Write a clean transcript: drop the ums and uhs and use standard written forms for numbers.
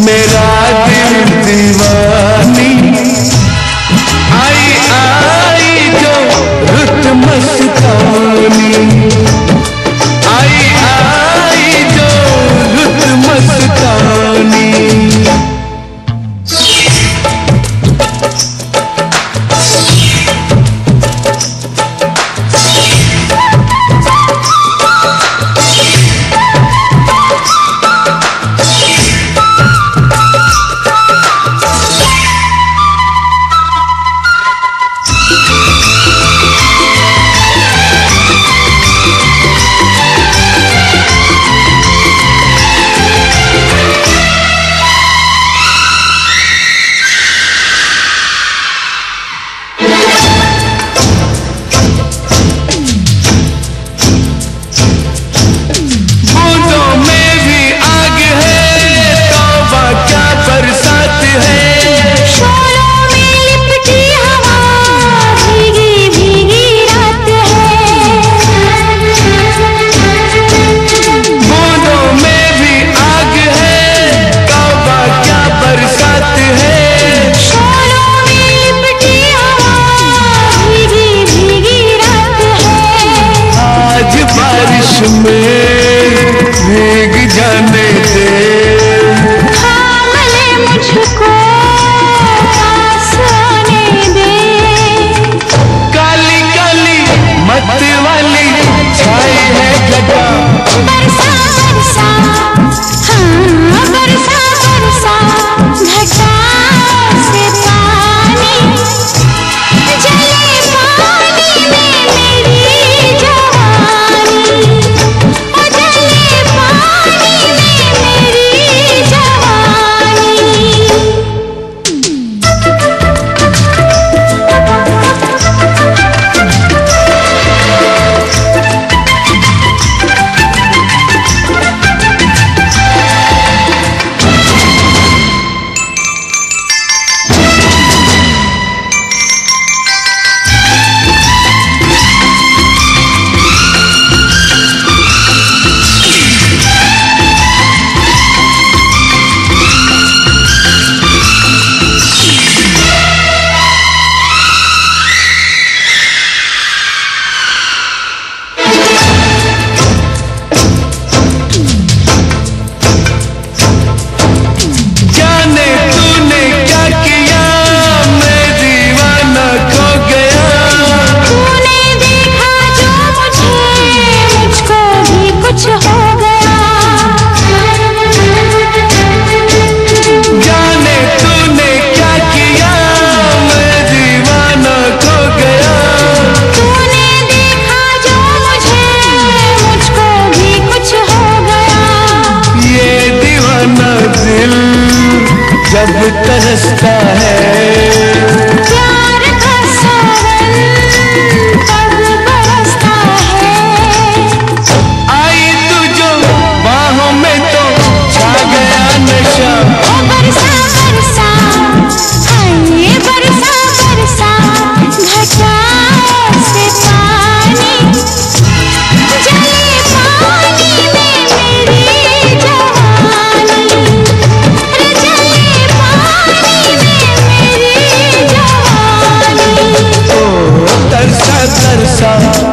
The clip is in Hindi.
मेरा दिल दीवानी, आई आई जो रुत मस्तानी, आई आई जो रुत मस्तानी। भीग जाने दे, थाम ले मुझको, पास आने दे। काली काली मत वाली छाई है जगह, बरसा बरसा, हाँ बरसा बरसा, घटा से पानी, जले पानी में मेरी जवानी, जले पानी में मेरी जवानी। जब तरसता है प्यार का सावन तब बरसता है। आई तू जो बाहों में तो छा गया नशा, ओ बरसा बरसा, आइए बरसा बरसा, घटा से पानी, जले पानी में मेरी जवानी, जले पानी में मेरी जवानी। ओ तरसा तरसा